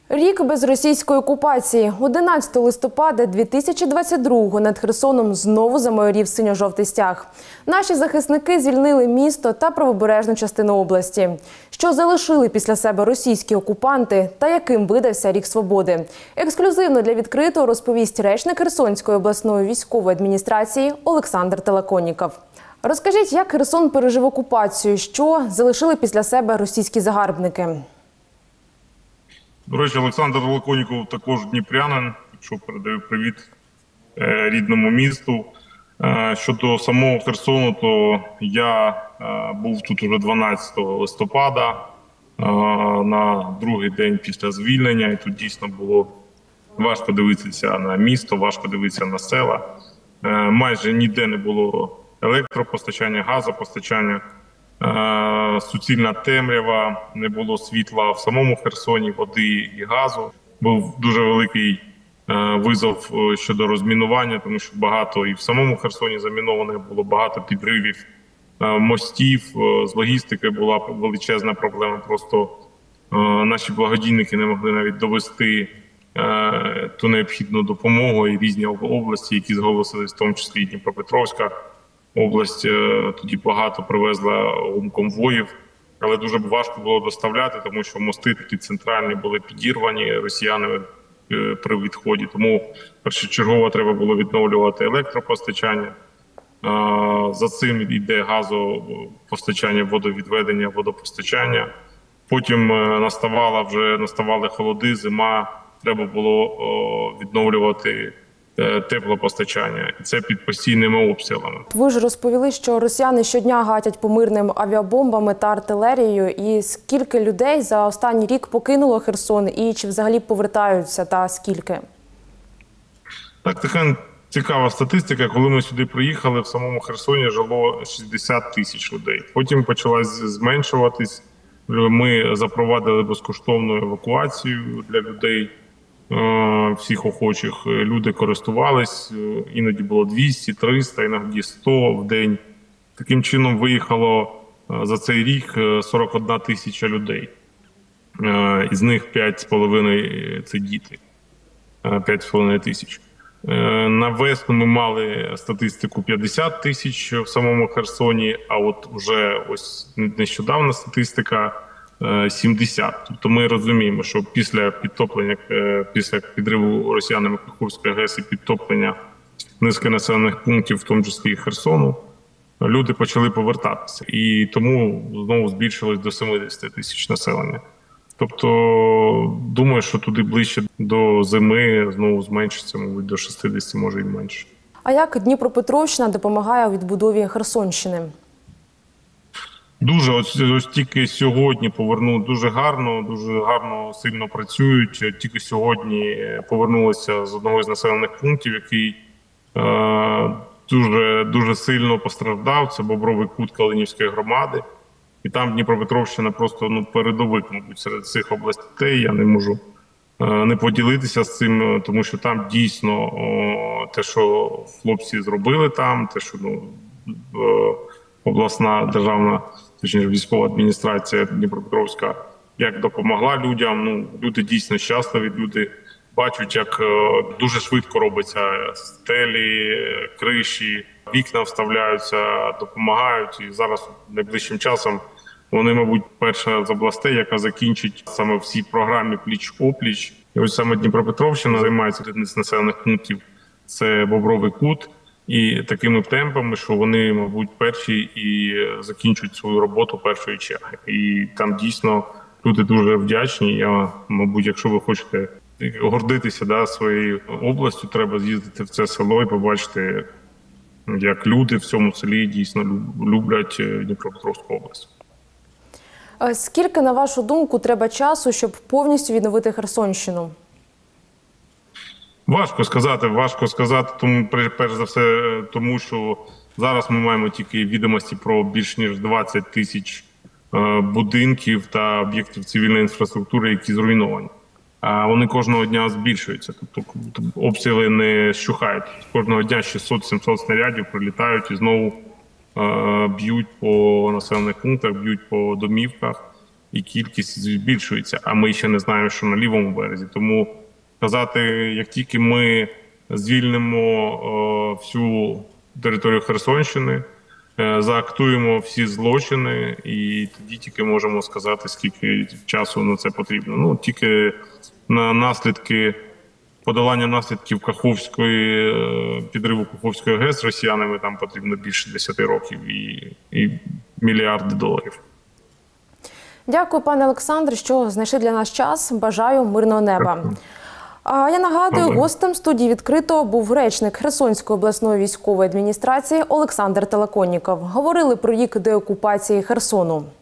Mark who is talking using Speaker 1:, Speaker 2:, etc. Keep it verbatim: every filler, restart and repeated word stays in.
Speaker 1: Рік без російської окупації. одинадцятого листопада дві тисячі двадцять другого над Херсоном знову замайорів синьо-жовтий стяг. Наші захисники звільнили місто та правобережну частину області. Що залишили після себе російські окупанти та яким видався рік свободи? Ексклюзивно для відкритого розповість речник Херсонської обласної військової адміністрації Олександр Телаконніков. Розкажіть, як Херсон пережив окупацію, що залишили після себе російські загарбники?
Speaker 2: До речі, Олександр Телаконніков також дніпрянин, якщо передаю привіт рідному місту. Щодо самого Херсону, то я був тут уже дванадцятого листопада, на другий день після звільнення, і тут дійсно було важко дивитися на місто, важко дивитися на села. Майже ніде не було електропостачання, газопостачання. Суцільна темрява, не було світла в самому Херсоні, води і газу. Був дуже великий визов щодо розмінування, тому що багато і в самому Херсоні замінованих було, багато підривів мостів, з логістики була величезна проблема. Просто наші благодійники не могли навіть довести ту необхідну допомогу, і різні області, які зголосились, в тому числі і Дніпропетровська область, тоді багато привезла конвоїв, але дуже важко було доставляти, тому що мости такі центральні були підірвані росіянами при відході. Тому першочергово треба було відновлювати електропостачання. За цим йде газопостачання, водовідведення, водопостачання. Потім наставала вже наставали холоди, зима, треба було відновлювати теплопостачання. І це під постійними обстрілами.
Speaker 1: Ви ж розповіли, що росіяни щодня гатять по мирним авіабомбами та артилерією. І скільки людей за останній рік покинуло Херсон? І чи взагалі повертаються, та скільки?
Speaker 2: Так, така цікава статистика. Коли ми сюди приїхали, в самому Херсоні жило шістдесят тисяч людей. Потім почалась зменшуватись. Ми запровадили безкоштовну евакуацію для людей, всіх охочих. Люди користувались, іноді було двісті, триста, іноді сто в день. Таким чином виїхало за цей рік сорок одна тисяча людей. Із них п'ять з половиною – це діти. п'ять з половиною тисяч. На весну ми мали статистику п'ятдесят тисяч в самому Херсоні, а от вже ось нещодавна статистика сімдесят. Тобто ми розуміємо, що після підтоплення, після підриву росіянами Каховської ГЕС і підтоплення низки населених пунктів, в тому числі і Херсону, люди почали повертатися. І тому знову збільшилось до семидесяти тисяч населення. Тобто, думаю, що туди ближче до зими знову зменшиться, мабуть, до шістдесяти, може і менше.
Speaker 1: А як Дніпропетровщина допомагає у відбудові Херсонщини?
Speaker 2: Дуже, ось, ось тільки сьогодні повернули, дуже гарно, дуже гарно, сильно працюють. Тільки сьогодні повернулися з одного з населених пунктів, який е, дуже, дуже сильно постраждав. Це Бобровий кут Калинівської громади. І там Дніпропетровщина просто ну, передовик, мабуть, серед цих областей. Я не можу е, не поділитися з цим, тому що там дійсно о, те, що хлопці зробили там, те, що ну, е, обласна державна, точніше військова адміністрація Дніпропетровська, як допомогла людям. Ну, люди дійсно щасливі, люди бачать, як е, дуже швидко робиться стелі, криші, вікна вставляються, допомагають. І зараз найближчим часом вони, мабуть, перша з областей, яка закінчить саме всі програми пліч-опліч. І ось саме Дніпропетровщина займається одним з населених пунктів, це Бобровий кут. І такими темпами, що вони, мабуть, перші і закінчують свою роботу першої черги. І там дійсно люди дуже вдячні. Я, мабуть, якщо ви хочете гордитися да, своєю областю, треба з'їздити в це село і побачити, як люди в цьому селі дійсно люблять Дніпропетровську область.
Speaker 1: Скільки, на вашу думку, треба часу, щоб повністю відновити Херсонщину?
Speaker 2: Важко сказати, важко сказати, тому перш за все, тому що зараз ми маємо тільки відомості про більш ніж двадцять тисяч будинків та об'єктів цивільної інфраструктури, які зруйновані. А вони кожного дня збільшуються, тобто обстріли не щухають. Кожного дня шістсот-сімсот снарядів прилітають і знову б'ють по населених пунктах, б'ють по домівках. і кількість збільшується, а ми ще не знаємо, що на лівому березі. Тому казати, як тільки ми звільнимо е, всю територію Херсонщини, е, заактуємо всі злочини, і тоді тільки можемо сказати, скільки часу на це потрібно. Ну, тільки на наслідки, подолання наслідків Каховської, е, підриву Каховської ГЕС росіянами там потрібно більше десяти років і, і мільярди доларів.
Speaker 1: Дякую, пане Олександре, що знайшли для нас час. Бажаю мирного неба.
Speaker 2: Дякую.
Speaker 1: А я нагадую,
Speaker 2: Добре.
Speaker 1: гостем студії «Відкрито» був речник Херсонської обласної військової адміністрації Олександр Толоконніков. Говорили про рік деокупації Херсону.